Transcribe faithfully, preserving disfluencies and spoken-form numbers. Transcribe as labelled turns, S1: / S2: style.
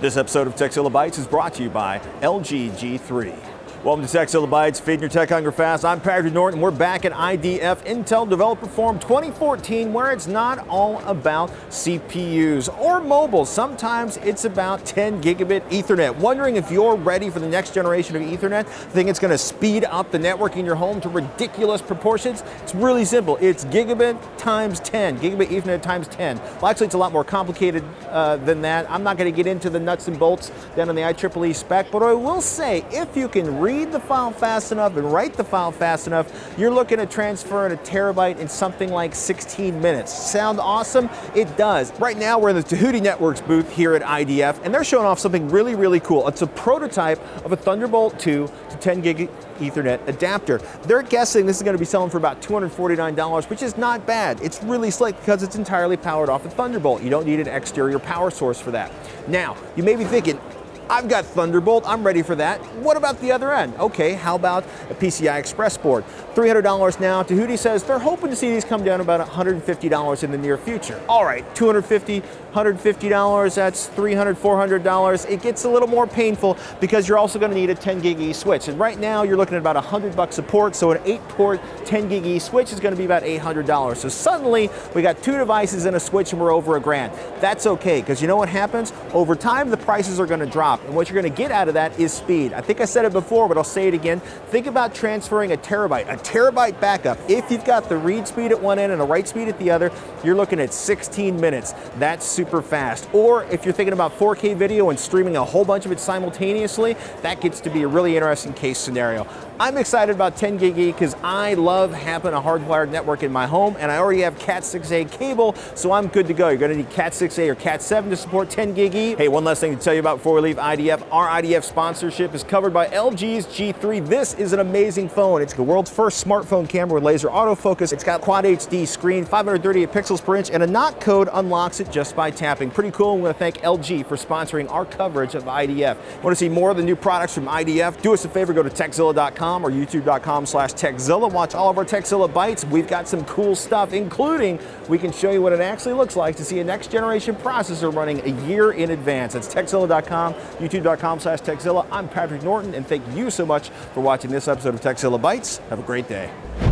S1: This episode of Tekzilla Bytes is brought to you by L G G three. Welcome to Tekzilla Bytes, feeding your tech hunger fast. I'm Patrick Norton. We're back at I D F Intel Developer Forum twenty fourteen, where it's not all about C P Us or mobile. Sometimes it's about ten gigabit Ethernet. Wondering if you're ready for the next generation of Ethernet? Think it's going to speed up the network in your home to ridiculous proportions? It's really simple. It's gigabit times ten, gigabit Ethernet times ten. Well, actually, it's a lot more complicated uh, than that. I'm not going to get into the nuts and bolts down on the I triple E spec, but I will say, if you can read Read the file fast enough and write the file fast enough, you're looking at transferring a terabyte in something like sixteen minutes. Sound awesome? It does. Right now we're in the Tehuti Networks booth here at I D F, and they're showing off something really, really cool. It's a prototype of a Thunderbolt two to ten gig Ethernet adapter. They're guessing this is going to be selling for about two hundred forty-nine dollars, which is not bad. It's really slick because it's entirely powered off of Thunderbolt. You don't need an exterior power source for that. Now, you may be thinking, I've got Thunderbolt, I'm ready for that. What about the other end? Okay, how about a P C I Express board? three hundred dollars now. Tehuti says they're hoping to see these come down about one hundred fifty dollars in the near future. All right, two hundred fifty dollars, one hundred fifty dollars, that's three hundred dollars, four hundred dollars. It gets a little more painful because you're also going to need a ten gig E switch. And right now you're looking at about one hundred bucks a port, so an eight port ten gig E switch is going to be about eight hundred dollars. So suddenly we got two devices and a switch and we're over a grand. That's okay, because you know what happens? Over time the prices are going to drop. And what you're going to get out of that is speed. I think I said it before, but I'll say it again. Think about transferring a terabyte, a terabyte backup. If you've got the read speed at one end and the write speed at the other, you're looking at sixteen minutes. That's super fast. Or if you're thinking about four K video and streaming a whole bunch of it simultaneously, that gets to be a really interesting case scenario. I'm excited about ten gig E because I love having a hardwired network in my home, and I already have cat six A cable, so I'm good to go. You're going to need cat six A or cat seven to support ten gig E. Hey, one last thing to tell you about before we leave I D F. Our I D F sponsorship is covered by L G's G three. This is an amazing phone. It's the world's first smartphone camera with laser autofocus. It's got quad H D screen, five hundred thirty-eight pixels per inch, and a knock code unlocks it just by tapping. Pretty cool. We want to thank L G for sponsoring our coverage of I D F. Want to see more of the new products from I D F? Do us a favor, go to tekzilla dot com or youtube dot com slash tekzilla. Watch all of our Tekzilla Bytes. We've got some cool stuff, including we can show you what it actually looks like to see a next generation processor running a year in advance. That's tekzilla dot com, youtube dot com slash tekzilla. I'm Patrick Norton, and thank you so much for watching this episode of Tekzilla Bytes. Have a great day.